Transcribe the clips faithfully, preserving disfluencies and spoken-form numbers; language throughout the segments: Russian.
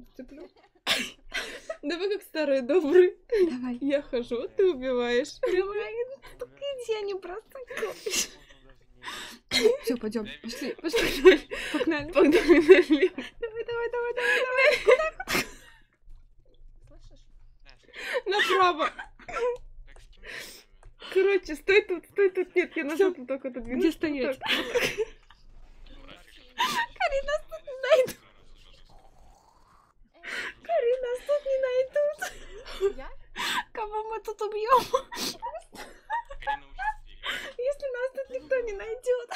цеплю. Давай как старый добрый. Давай. Я хожу, ты убиваешь. Давай. Так иди, я не просто. Все, пойдем. Пошли, пошли. Погнали. Погнали налево. Давай, давай, давай, давай, давай. Куда, куда? Направо. Короче, стой тут, стой тут. Нет, я назад вот так вот отодвинусь. Где стоять? Вот так. Карин, нас тут не найдут. Карин, нас тут не найдут. Я? Кого мы тут убьем? Если нас тут никто не найдет.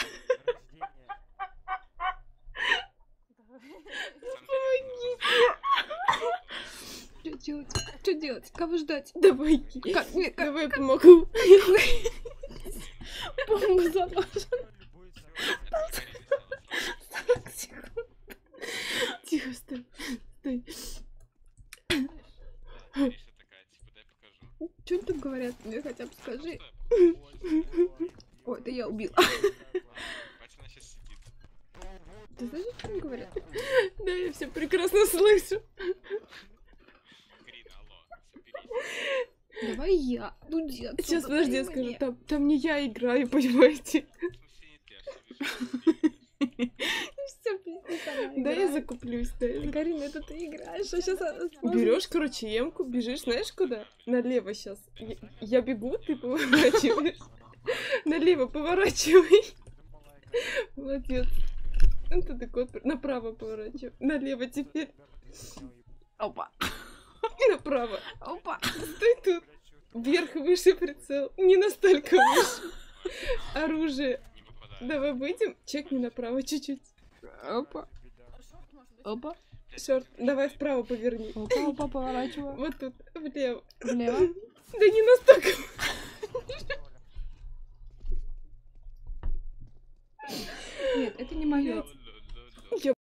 Что делать? Что делать? Кого ждать? Давай. Как? Нет, как? Давай я помогу. Бомба заложена. сорок секунд. Тихо, стой. Стой. Что они там говорят? Мне хотя бы скажи. Ой, это я убила. Ты знаешь, что они говорят? Да, я все прекрасно слышу. Давай я. Уйди отсюда, Сейчас, подожди, я дай скажу. мне. Там, там не я играю, понимаете? Всё, пиздец, она Да, я играет. закуплюсь. Да, я закуплюсь. Карина, это ты играешь, а сейчас она сможет. Берешь, короче, емку, бежишь, знаешь куда? Налево сейчас. Я, я бегу, ты поворачиваешь. Налево поворачивай. Молодец. Это такой вот направо поворачивай. Налево теперь. Опа, Направо. опа. Стой тут. Вверх, выше прицел. Не настолько выше. Оружие. Давай выйдем. Чекни направо чуть-чуть. Опа, опа, Шорт. Давай вправо поверни. опа, опа, поворачиваю. Вот тут. Влево. Влево. Да не настолько. Нет, это не мое.